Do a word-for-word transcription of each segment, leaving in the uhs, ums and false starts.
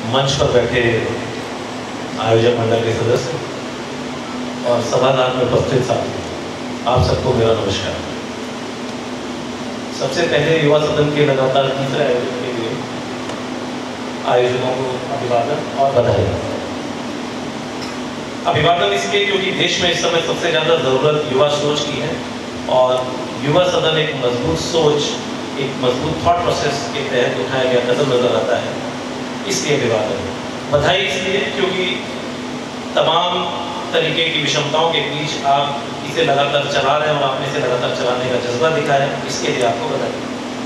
मंच पर बैठे आयोजक मंडल के सदस्य और सभागार में उपस्थित साथी, आप सबको मेरा नमस्कार। सबसे पहले युवा सदन के लगातार तीसरे आयोजन के लिए आयोजकों को अभिवादन और बधाई। अभिवादन इसलिए क्योंकि देश में इस समय सबसे ज़्यादा ज़रूरत युवा सोच की है और युवा सदन एक मजबूत सोच, एक मजबूत थॉट प्रोसेस के तहत उठाया गया कदम नजर आता है, इसलिए अभिवादन। बधाई इसलिए क्योंकि तमाम तरीके की विषमताओं के बीच आप इसे लगातार चला रहे हैं और आपने इसे लगातार चलाने का जज्बा दिखाया है, इसके लिए आपको बधाई।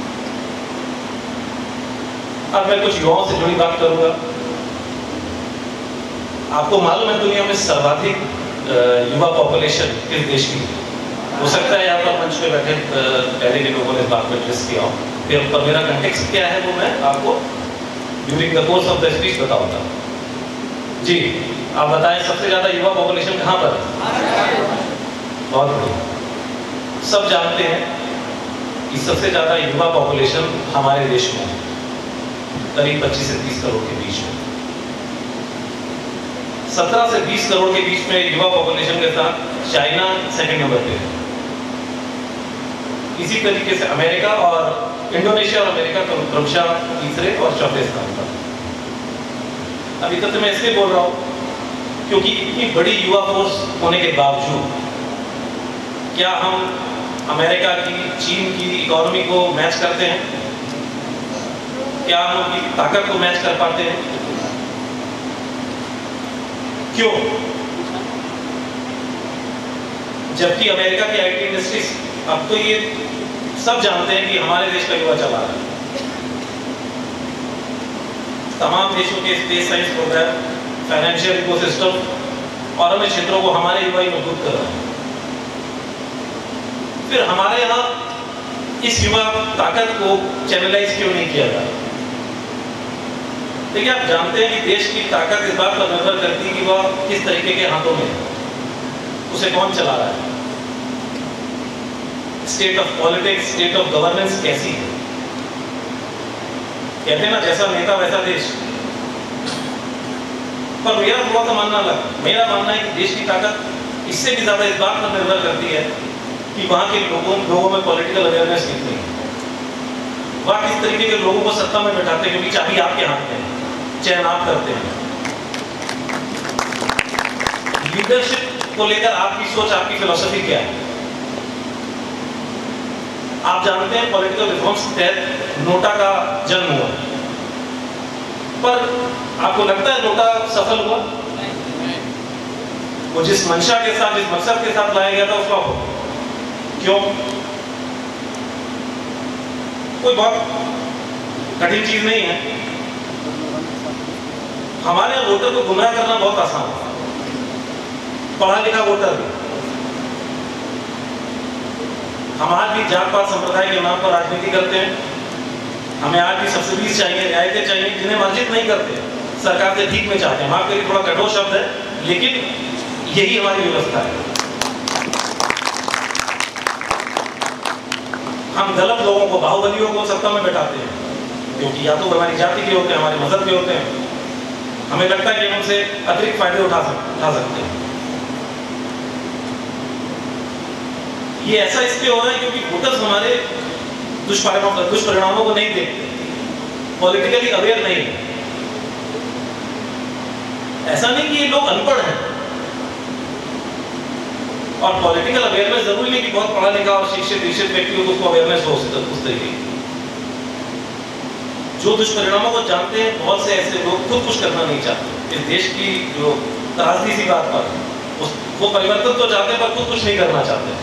अब मैं कुछ युवाओं से जुड़ी बात करूंगा। आपको मालूम है दुनिया में सर्वाधिक युवा पॉपुलेशन किस देश की? हो सकता है यहाँ पर मंच पे बैठे पहले के लोगों ने इस बात को एड्रेस किया हो, फिर पर मेरा कंटेक्स्ट क्या है वो मैं आपको during the course of the speech बताऊंगा। जी, आप बताएं सबसे ज्यादा युवा पॉपुलेशन कहाँ पर है? बहुत बढ़िया। सब जानते हैं कि सबसे ज्यादा युवा पॉपुलेशन हमारे देश में है, करीब पच्चीस से तीस करोड़ के बीच में। सत्रह से बीस करोड़ के बीच में युवा पॉपुलेशन के साथ चाइना सेकंड नंबर पे है। इसी तरीके से अमेरिका और इंडोनेशिया और अमेरिका क्रमशः तीसरे और चौथे स्थान पर। अभी तक तो मैं इसलिए बोल रहा हूं क्योंकि इतनी बड़ी युवा फोर्स होने के बावजूद क्या हम अमेरिका की, चीन की इकोनॉमी को मैच करते हैं? क्या हम उनकी ताकत को मैच कर पाते हैं? क्यों? जबकि अमेरिका की आईटी इंडस्ट्री, अब तो ये सब जानते हैं कि हमारे देश का युवा चला रहा है। तमाम देशों के space science program, financial ecosystem और अन्य क्षेत्रों को हमारे युवा ही मजबूत कर रहे हैं। फिर हमारे यहाँ इस युवा ताकत को चैनलाइज क्यों नहीं किया जाता? देखिए, आप जानते हैं कि देश की ताकत इस बात पर निर्भर करती है कि वह किस तरीके के हाथों में है, उसे कौन चला रहा है, state of politics, state of governance कैसी है। कहते हैं ना, जैसा नेता वैसा देश। पर मेरा थोड़ा सा मानना अलग, मेरा मानना है कि देश की ताकत इससे भी ज्यादा इस बात पर निर्भर करती है कि वहां के लोगों लोगों में पॉलिटिकल अवेयरनेस कितनी है, वह किस तरीके के लोगों को सत्ता में बैठाते हैं, क्योंकि चाबी आपके हाथ में है, चयन आप करते हैं। लीडरशिप को लेकर आपकी सोच, आपकी फिलॉसफी क्या है? आप जानते हैं पॉलिटिकल रिफॉर्म्स के तहत नोटा का जन्म हुआ, पर आपको लगता है नोटा सफल हुआ? वो जिस मंशा के साथ, जिस मकसद के साथ लाया गया था, उसका हो क्यों? कोई बहुत कठिन चीज नहीं है। हमारे यहाँ वोटर को गुमराह करना बहुत आसान है, पढ़ा लिखा वोटर भी। हम आज भी जात पात संप्रदाय के नाम पर राजनीति करते हैं। हमें आज भी सब्सिडीज चाहिए, रियायतें चाहिए, जिन्हें वर्जित नहीं करते, सरकार से ठीक में चाहते हैं। माफ करिए, थोड़ा कठोर शब्द है, लेकिन यही हमारी व्यवस्था है। हम गलत लोगों को, बाहुबलियों को सत्ता में बैठाते हैं, क्योंकि या तो हमारी जाति के होते हैं, हमारे मजहब के होते हैं। हमें लगता है कि हम उनसे अतिरिक्त फायदे उठा सकते उठा सकते हैं। ये ऐसा इसलिए हो रहा है क्योंकि वोटर्स हमारे दुष्परिणामों दुष्परिणामों को नहीं देखते, पॉलिटिकली अवेयर नहीं है। ऐसा नहीं कि ये लोग अनपढ़ हैं, और पॉलिटिकल अवेयरनेस जरूरी नहीं कि बहुत पढ़ा लिखा और शिक्षित विकसित व्यक्ति को उसको अवेयरनेस हो उस तरीके। जो दुष्परिणामों को जानते हैं, बहुत से ऐसे लोग खुद कुछ करना नहीं चाहते। इस देश की जो त्रासदी सी बात पर उस, वो परिवर्तन तो चाहते हैं पर खुद कुछ नहीं करना चाहते,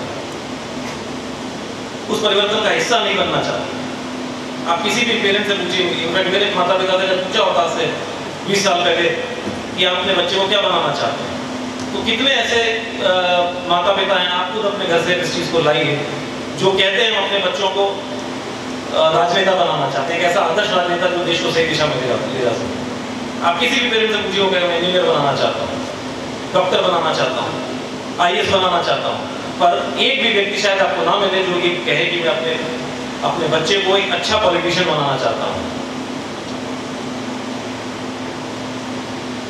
उस परिवर्तन का हिस्सा नहीं बनना चाहते। आप किसी भी पेरेंट से पूछिए, इनफैक्ट मेरे माता पिता से पूछा होता से बीस साल पहले कि आप अपने बच्चे को क्या बनाना चाहते हैं, तो कितने ऐसे आ, माता पिता हैं, आप खुद अपने घर से इस चीज़ को लाइए, जो कहते हैं हम अपने बच्चों को राजनेता बनाना चाहते हैं, एक ऐसा आदर्श राजनेता जो देश को सही दिशा में ले जा सके। आप किसी भी पेरेंट से पूछिए, हो मैं इंजीनियर बनाना चाहता हूँ, डॉक्टर बनाना चाहता हूँ, आई ए एस बनाना चाहता हूँ, पर एक भी व्यक्ति शायद आपको ना मिले जो ये कहे कि मैं अपने अपने बच्चे को एक अच्छा पॉलिटिशियन बनाना चाहता हूँ।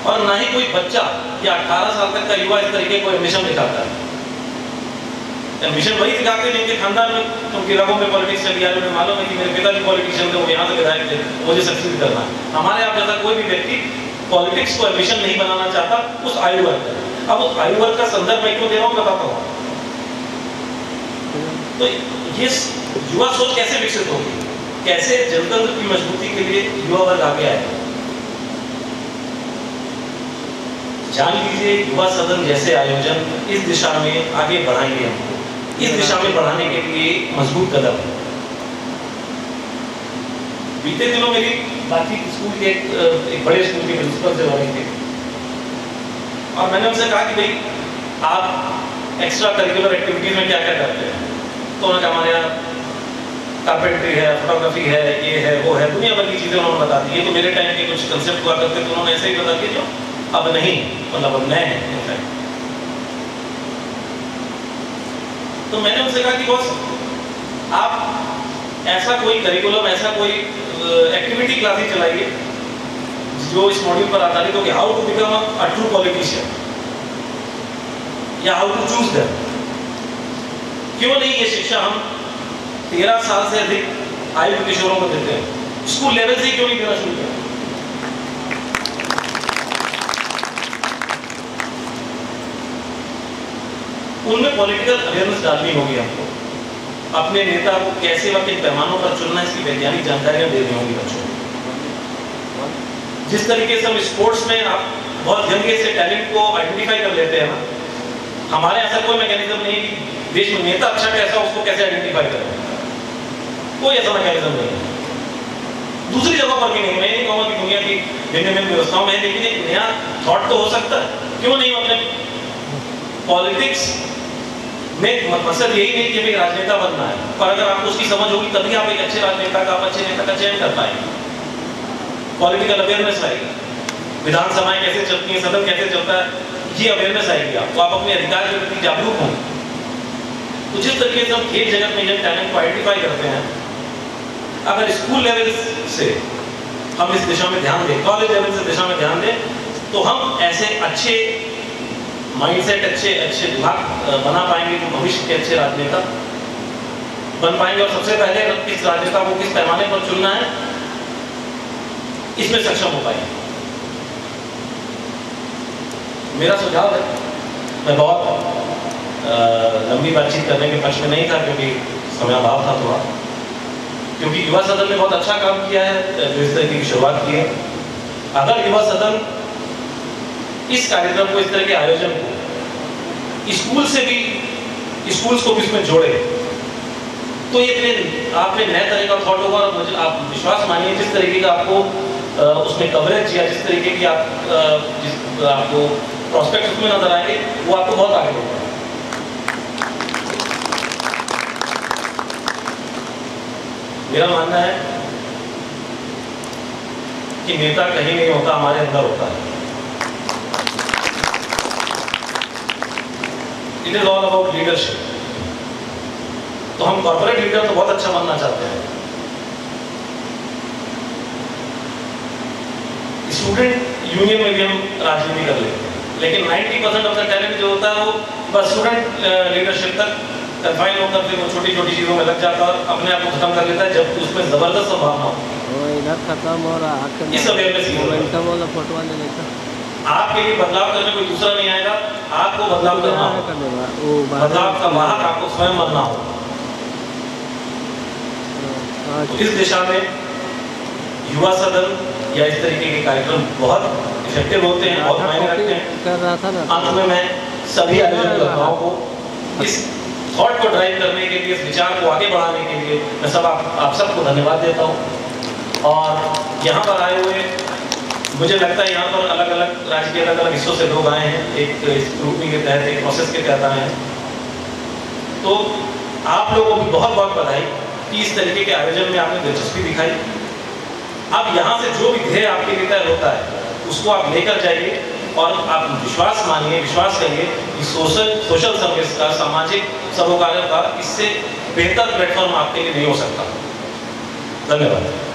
और ना ही कोई बच्चा या अठारह साल तक का युवा इस तरीके को एडमिशन दिखाता है। एडमिशन वही दिखाते हैं जिनके खानदान में, उनकी रगों में पॉलिटिक्स चली आ रही है। मालूम है कि मेरे पिता भी पॉलिटिशियन थे, वो यहाँ से विधायक थे, मुझे सक्सीड करना है। हमारे आप जैसा कोई भी व्यक्ति पॉलिटिक्स को एडमिशन नहीं बनाना चाहता उस आयु वर्ग का। अब उस आयु वर्ग का संदर्भ मैं क्यों दे रहा हूँ बताता हूँ। तो ये युवा सोच कैसे विकसित होगी, कैसे जनतंत्र की मजबूती के लिए युवा वर्ग आगे आएगा। जान लीजिए युवा सदन जैसे आयोजन इस दिशा में आगे बढ़ाएंगे, हम इस दिशा में बढ़ाने के लिए मजबूत कदम। बीते दिनों मेरी बातचीत स्कूल के एक, एक बड़े स्कूल के प्रिंसिपल से हो रही थी और मैंने उनसे कहा कि भाई आप एक्स्ट्रा करिकुलर एक्टिविटीज में क्या क्या करते हैं। तो उन्होंने कहा हमारे यहाँ कारपेंट्री है, फोटोग्राफी है, ये है, वो है, दुनिया भर की चीजें उन्होंने बता दी। ये तो मेरे टाइम के कुछ कंसेप्ट हुआ करते थे, उन्होंने ऐसे ही बता दिया जो अब नहीं, मतलब अब नए हैं इनफैक्ट। तो मैंने उनसे कहा कि बॉस आप ऐसा कोई करिकुलम, ऐसा कोई एक्टिविटी क्लासेस चलाइए जो इस मॉड्यूल पर आधारित हो कि how to become a true politician या हाउ टू चूज दैम। क्यों नहीं ये शिक्षा हम तेरह साल से अधिक आयु के किशोरों को देते हैं, स्कूल लेवल से क्यों नहीं देना शुरू किया। उनमें पॉलिटिकल अवेयरनेस डालनी होगी हमको, अपने नेता को कैसे व किन पैमानों पर चुनना, इसकी वैज्ञानिक जानकारियां देनी होंगी बच्चों को। जिस तरीके से हम स्पोर्ट्स में आप बहुत जल्दी से टैलेंट को आइडेंटिफाई कर लेते हैं ना, हमारे ऐसा कोई मैकेनिज्म नहीं है कि देश में नेता अच्छा कैसा उसको कैसे आइडेंटिफाई करें, कोई ऐसा मैकेनिज्म नहीं है। दूसरी जगह पर भी नहीं, मैं नहीं कहूँगा कि दुनिया की भिन्न भिन्न व्यवस्थाओं में, लेकिन एक नया थॉट तो हो सकता है। क्यों नहीं अपने पॉलिटिक्स में मकसद यही नहीं कि भाई राजनेता बनना है, पर अगर आपको उसकी समझ होगी तभी आप एक अच्छे राजनेता का, आप अच्छे नेता का चयन कर पाएंगे। पॉलिटिकल अवेयरनेस आएगी, विधानसभाएं कैसे चलती हैं, सदन कैसे चलता है, ये अवेयरनेस आएगी आपको, आप अपने अधिकार के प्रति जागरूक होंगे। तो जिस तरीके से हम खेल जगत में जब टैलेंट को आइडेंटिफाई करते हैं, अगर स्कूल लेवल से हम इस दिशा में ध्यान दें, कॉलेज लेवल से दिशा में ध्यान दें, तो हम ऐसे अच्छे माइंडसेट, अच्छे अच्छे विभाग बना पाएंगे जो भविष्य के अच्छे राजनेता बन पाएंगे। और सबसे पहले किस राजनेता को किस पैमाने पर चुनना है, इसमें सक्षम हो पाएंगे। मेरा सुझाव है, मैं बहुत लंबी बातचीत करने के पक्ष में नहीं था क्योंकि समय अभाव था थोड़ा, क्योंकि युवा सदन ने बहुत अच्छा काम किया है जो इस तरीके की शुरुआत की है। अगर युवा सदन इस कार्यक्रम को, इस तरह के आयोजन को स्कूल से भी, स्कूल्स को भी इसमें जोड़े, तो ये आप में नए तरह का थॉट होगा। और मुझे आप विश्वास मानिए, जिस तरीके का आपको उसमें कवरेज या जिस तरीके की आप जिस आपको प्रोस्पेक्ट उसमें नजर आएंगे, वो आपको बहुत आगे होगा। मेरा मानना है कि नेता कहीं नहीं होता, हमारे अंदर होता है। It is all about leadership. तो हम कॉर्पोरेट लीडर तो बहुत अच्छा बनना चाहते हैं, स्टूडेंट यूनियन में भी हम राजनीति कर लेते हैं, लेकिन नब्बे परसेंट ऑफ द टैलेंट जो होता है वो बस स्टूडेंट लीडरशिप तक कन्फाइन होकर फिर वो छोटी छोटी चीजों में लग जाता है और अपने आप को खत्म कर लेता है, जब उसमें जबरदस्त संभावना हो। इस अवेयरनेस की आपके लिए बदलाव करने कोई दूसरा नहीं आएगा, आपको बदलाव करना हो, बदलाव का वाहक आपको स्वयं बनना हो। तो इस दिशा में युवा सदन या इस तरीके के कार्यक्रम बहुत इफेक्टिव होते हैं, बहुत मायने रखते हैं। अंत में मैं सभी आयोजकों को इस थॉट को ड्राइव करने के लिए, इस विचार को आगे बढ़ाने के लिए मैं सब आप, आप सबको धन्यवाद देता हूँ। और यहाँ पर आए हुए, मुझे लगता है यहाँ पर अलग अलग राज्य के अलग अलग हिस्सों से लोग आए हैं, एक इस ग्रुपिंग के तहत, एक प्रोसेस के तहत आए हैं। तो आप लोगों को भी बहुत बहुत बधाई कि इस तरीके के आयोजन में आपने दिलचस्पी दिखाई। अब यहाँ से जो भी ध्येय आपके लिए तय होता है उसको आप लेकर जाइए और आप विश्वास मानिए, विश्वास करिए कि सोशल सोशल सर्विस का, सामाजिक सरोकार का इससे बेहतर प्लेटफॉर्म आपके लिए नहीं हो सकता। धन्यवाद।